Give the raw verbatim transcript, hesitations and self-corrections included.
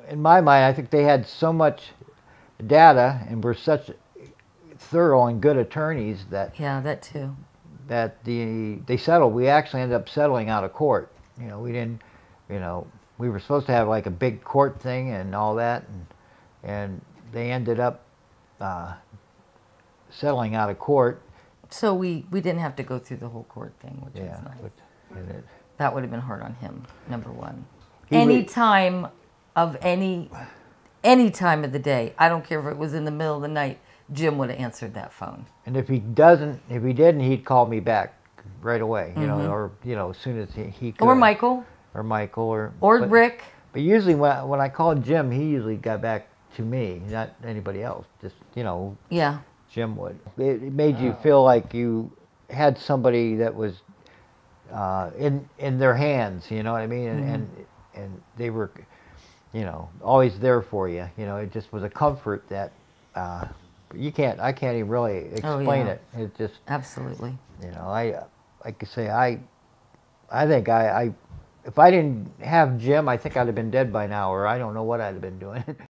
in my mind, I think they had so much data and were such thorough and good attorneys that Yeah, that too. that the they settled. We actually ended up settling out of court. You know, we didn't. You know, we were supposed to have like a big court thing and all that, and and they ended up uh, settling out of court. So we, we didn't have to go through the whole court thing, which Yeah, was nice. but, and it, That would have been hard on him, number one. He Any would- time of any any time of the day, I don't care if it was in the middle of the night, Jim would have answered that phone. and if he doesn't, if he didn't, he'd call me back right away. You Mm-hmm. know, or you know, as soon as he, he could. Or Michael, Or Michael, or or but, Rick. But usually when when I called Jim, he usually got back to me, not anybody else. Just you know, Yeah. Jim would. It, it made you feel like you had somebody that was uh, in in their hands. You know what I mean? And, Mm-hmm. and and they were, you know, always there for you. You know, it just was a comfort that uh, you can't. I can't even really explain yeah. it. It just, Absolutely. you know, I like I say, I I think I, I if I didn't have Jim, I think I'd have been dead by now, or I don't know what I'd have been doing.